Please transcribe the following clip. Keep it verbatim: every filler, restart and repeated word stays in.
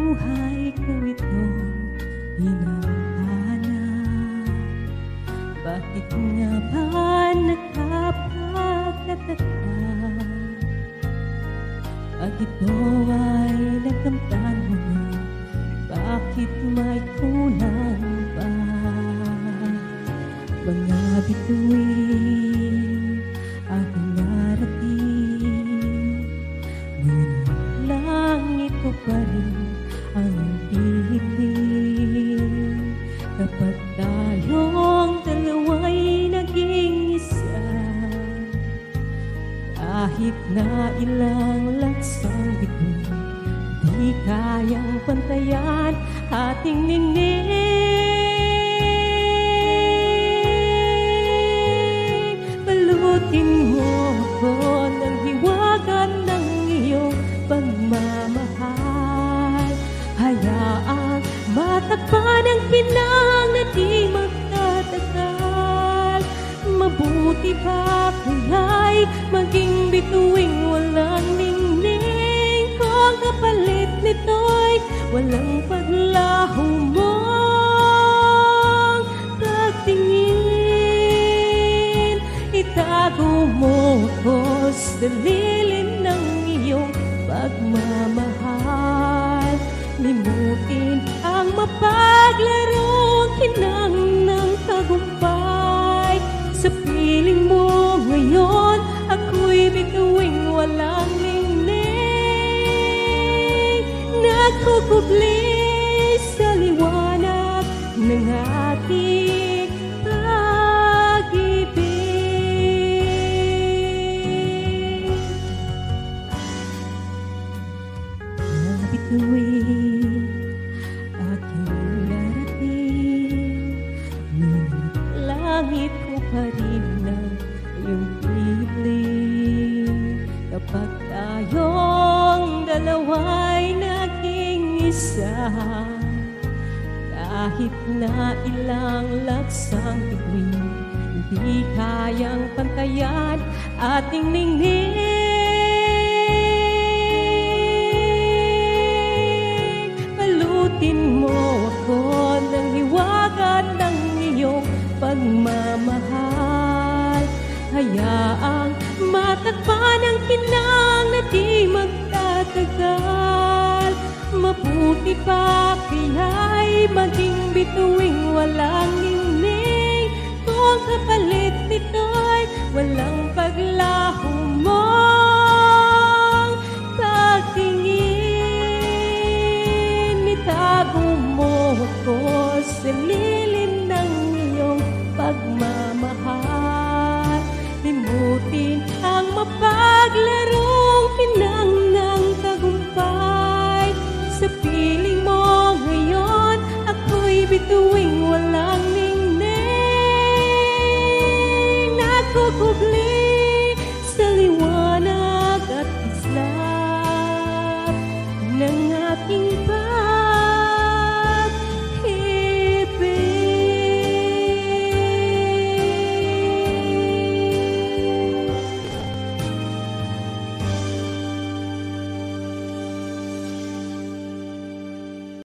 buhay ko itong hinahanap. Bakit nga ba nakapagtataka? Pag ito ay nakamtan mo na, bakit may kulang pa? Mga bituin aking narating, ngunit langit ko pa rin ang piling. Kapag tayong dalawa'y naging isa, kahit na ilang laksang bituin, di kayang pantayan ating ningning. Balutin mo ako ng hiwaga ng iyong pagmamahal. Hayaang matakpan ang kinang na di magtatagal. Mabuti pa kaya'y maging bituing walang ningning, kung kapalit nito'y walang paglaho mong pagtingin. Itago mo ko sa lilim ng iyong pagmamahal. Limutin ang mapaglarong kinang ng tagumpay. Sa piling mo ngayon, ako'y bituing walang ningning, nagkukubli sa liwanag ng ating pag-ibig. Mga bituin aking narating, ngunit langit ko pa rin ang iyong piling. Kapag tayong dalawa'y naging isa, kahit na ilang laksang bituin, hindi kayang pantayan ating ningning. Balutin mo ako ng hiwaga ng iyong pagmamahal. Hayaang matakpan ang kinang na di magtatagal. Mabuti pa kaya'y maging bituing walang ningning, kung kapalit nito'y walang paglaho mong pagtingin. Itago mo ako sa lilim